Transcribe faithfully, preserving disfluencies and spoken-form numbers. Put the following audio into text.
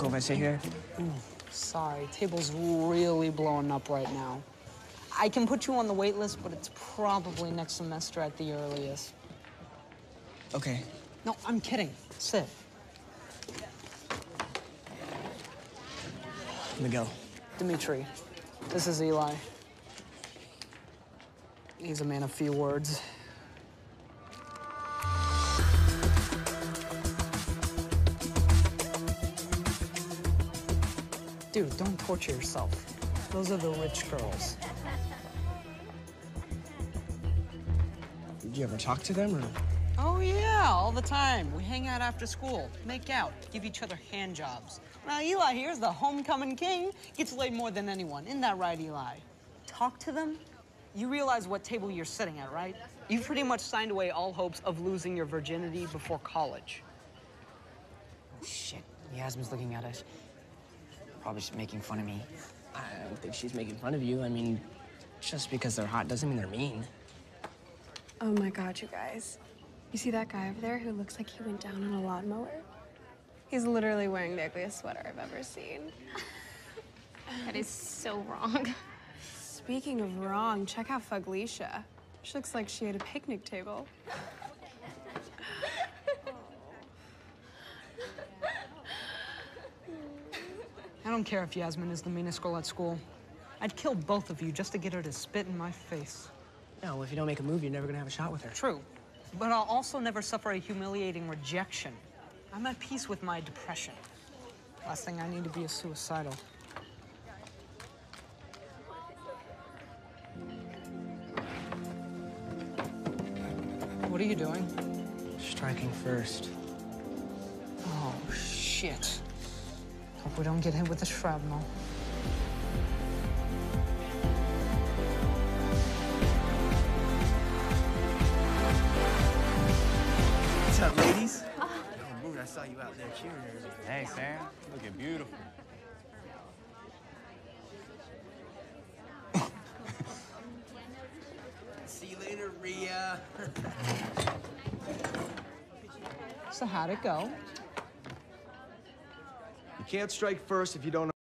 cool if I sit here? Ooh, sorry, table's really blowing up right now. I can put you on the wait list, but it's probably next semester at the earliest. Okay. No, I'm kidding. Sit. Miguel. Dimitri, this is Eli. He's a man of few words. Dude, don't torture yourself. Those are the rich girls. Did you ever talk to them, or? Oh, yeah, all the time. We hang out after school, make out, give each other hand jobs. Now, Eli here's the homecoming king. Gets laid more than anyone. Isn't that right, Eli? Talk to them? You realize what table you're sitting at, right? You've pretty much signed away all hopes of losing your virginity before college. Oh, shit. Yasmin's looking at us. Probably she's making fun of me. I don't think she's making fun of you. I mean, just because they're hot doesn't mean they're mean. Oh my God, you guys. You see that guy over there who looks like he went down on a lawnmower? He's literally wearing the ugliest sweater I've ever seen. That is so wrong. Speaking of wrong, check out Fuglicia. She looks like she had a picnic table. I don't care if Yasmin is the meanest girl at school. I'd kill both of you just to get her to spit in my face. Yeah, well, if you don't make a move, you're never gonna have a shot with her. True, but I'll also never suffer a humiliating rejection. I'm at peace with my depression. Last thing I need to be is suicidal. What are you doing? Striking first. Oh, shit. Hope we don't get hit with the shrapnel. What's up, ladies? Oh. Yo, Moon, I saw you out there cheering earlier. Hey, Sam. Looking beautiful. See you later, Rhea. So how'd it go? You can't strike first if you don't